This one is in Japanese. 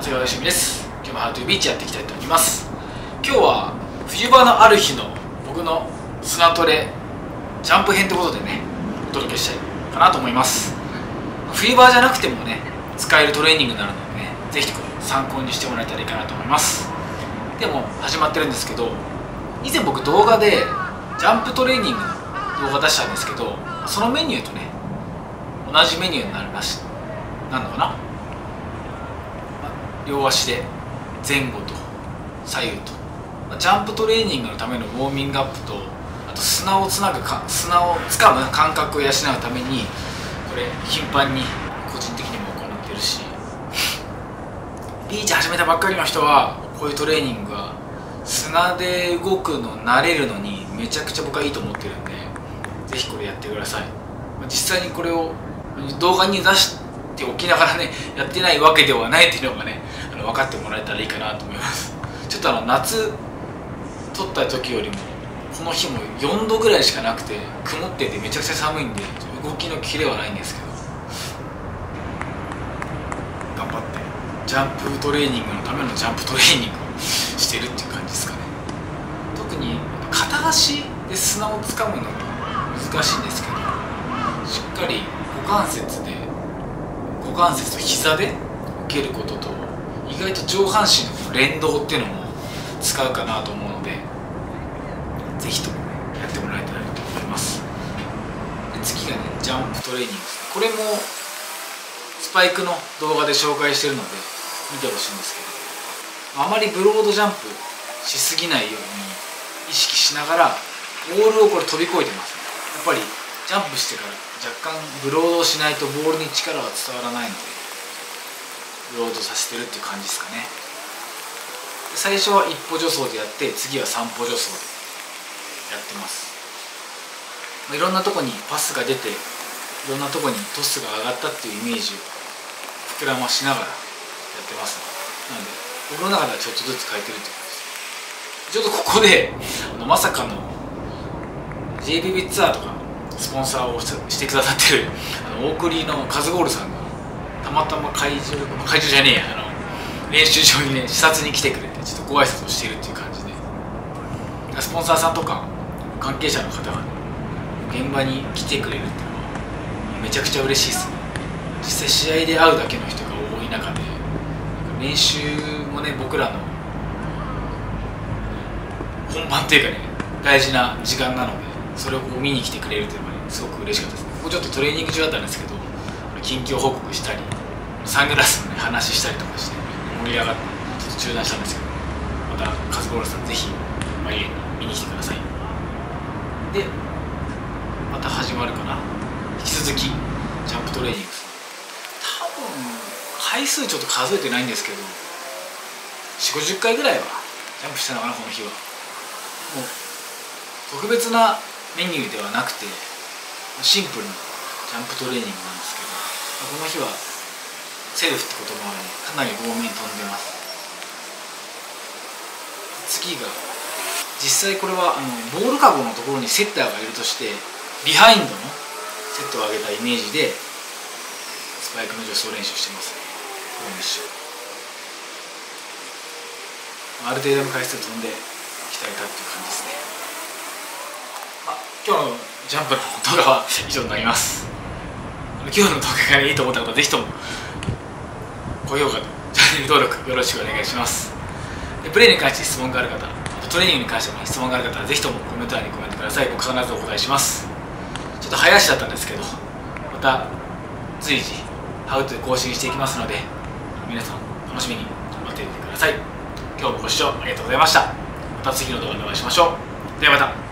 長谷川よしみです。今日もハウトゥービーチやっていきたいと思います。今日は冬場のある日の僕の砂トレジャンプ編ということでね、お届けしたいかなと思います。冬場じゃなくてもね、使えるトレーニングになるのでね、ぜひ参考にしてもらえたらいいかなと思います。でも始まってるんですけど、以前僕動画でジャンプトレーニングの動画出したんですけど、そのメニューとね同じメニューになるらしいなのかな。両足で前後と左右と、ジャンプトレーニングのためのウォーミングアップと、あと砂をつかむ感覚を養うためにこれ頻繁に個人的にも行ってるし、ビーチ始めたばっかりの人はこういうトレーニングは砂で動くの慣れるのにめちゃくちゃ僕はいいと思ってるんで、ぜひこれやってください。実際にこれを動画に出しておきながらね、やってないわけではないっていうのがね、分かってもらえたらいいかなと思います。ちょっと夏撮った時よりもこの日も4度ぐらいしかなくて、曇っててめちゃくちゃ寒いんで動きのキレはないんですけど、頑張ってジャンプトレーニングのためのジャンプトレーニングをしてるっていう感じですかね。特に片足で砂をつかむのが難しいんですけど、しっかり股関節と膝で受けることと、意外と上半身の連動っていうのも使うかなと思うので、ぜひともやってもらえたらと思います。で次がね、ジャンプトレーニングです。これもスパイクの動画で紹介してるので見てほしいんですけど、あまりブロードジャンプしすぎないように意識しながらボールをこれ飛び越えてますね。やっぱりジャンプしてから若干ブロードをしないとボールに力は伝わらないので、ブロードさせてるっていう感じですかね。最初は一歩助走でやって、次は三歩助走でやってます。いろんなとこにパスが出て、いろんなとこにトスが上がったっていうイメージを膨らましながらやってます。なので僕の中ではちょっとずつ変えてるっていう感じです。ちょっとここでまさかの JPB ツアーとかスポンサーをしてくださってる大栗のカズゴールさんがたまたま会場じゃねえや、練習場にね視察に来てくれて、ちょっとご挨拶をしているっていう感じで、スポンサーさんとか関係者の方が、ね、現場に来てくれるっていうのはめちゃくちゃ嬉しいですね。実際試合で会うだけの人が多い中で、練習もね僕らの本番っていうかね大事な時間なので、それを見に来てくれるというのは、ね、すごく嬉しかったです。ここちょっとトレーニング中だったんですけど、近況報告したりサングラスの、ね、話したりとかして盛り上がってちょっと中断したんですけど、またカズボールさんぜひマリエに見に来てください。でまた始まるかな。引き続きジャンプトレーニングです。多分回数ちょっと数えてないんですけど、40、50回ぐらいはジャンプしたのかな。この日はもう特別なメニューではなくてシンプルなジャンプトレーニングなんですけど、この日はセルフってこともありかなり多めに飛んでます。次が実際これはボールカゴのところにセッターがいるとして、ビハインドのセットを上げたイメージでスパイクの助走練習してますね。これも一緒。ある程度の回数飛んで鍛えたっていう感じですね。今日のジャンプの動画は以上になります。今日の動画がいいと思った方はぜひとも高評価とチャンネル登録よろしくお願いします。でプレーに関して質問がある方、あとトレーニングに関しても質問がある方はぜひともコメント欄にコメントください。僕必ずお答えします。ちょっと早足だったんですけど、また随時ハウトで更新していきますので、皆さん楽しみに待っていてください。今日もご視聴ありがとうございました。また次の動画でお会いしましょう。ではまた。